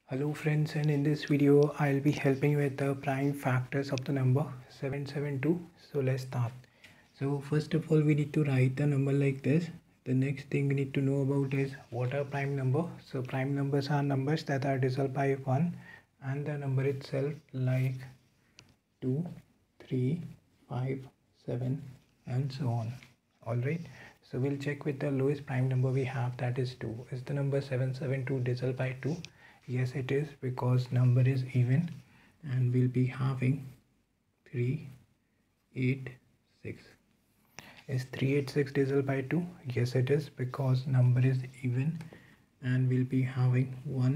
Hello friends, and in this video I'll be helping you with the prime factors of the number 772. So let's start. So first of all we need to write the number like this. The next thing we need to know about is what are prime number. So prime numbers are numbers that are divisible by 1 and the number itself, like 2, 3, 5, 7 and so on. Alright, so we'll check with the lowest prime number we have, that is 2. Is the number 772 divisible by 2? Yes, it is, because number is even and we'll be having 386. Is 386 divisible by 2? Yes, it is, because number is even and we'll be having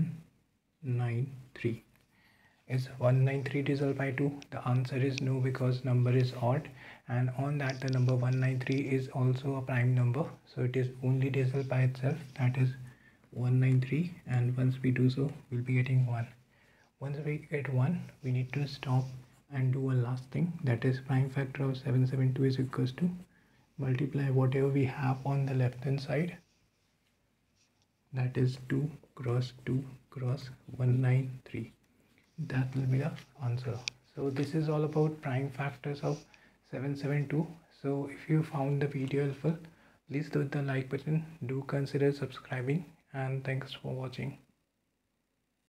193. Is 193 divisible by 2? The answer is no, because number is odd, and on that the number 193 is also a prime number, so it is only divisible by itself, that is 193, and once we do so we'll be getting 1. Once we get 1, we need to stop and do a last thing, that is prime factor of 772 is equals to multiply whatever we have on the left hand side, that is 2 cross 2 cross 193. That will be the answer. So this is all about prime factors of 772. So if you found the video helpful, please hit the like button, do consider subscribing, and thanks for watching.